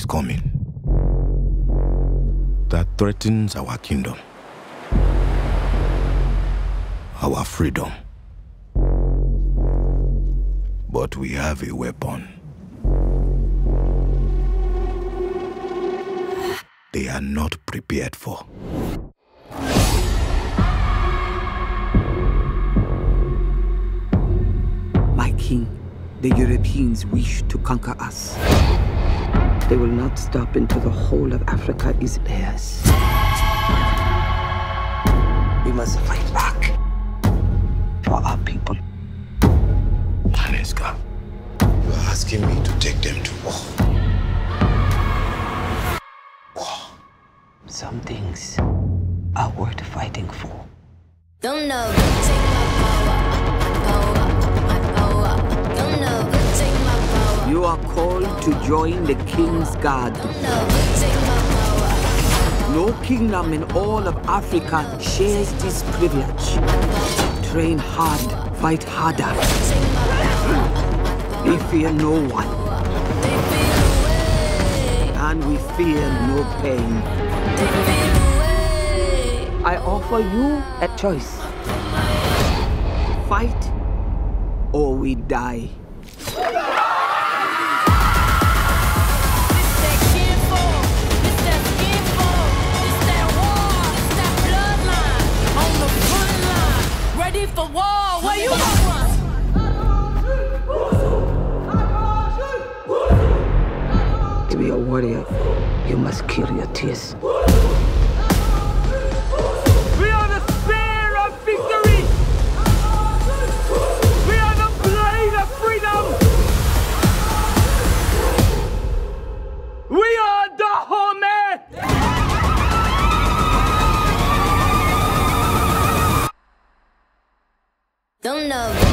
coming that threatens our kingdom, our freedom. But we have a weapon they are not prepared for. My king, the Europeans wish to conquer us. They will not stop until the whole of Africa is theirs. We must fight back for our people. Nanisca, you are asking me to take them to war. Some things are worth fighting for. Don't know, take my power, my power. Don't know, take my power. You are called to join the King's Guard. Don't know, take my power. No kingdom in all of Africa shares this privilege. Train hard, fight harder. We fear no one. And we fear no pain. I offer you a choice. Fight or we die. Ready for war, where you going? To be a warrior, you must kill your tears. We are the spear of victory! We are the blade of freedom! We are Dahomey! Don't know.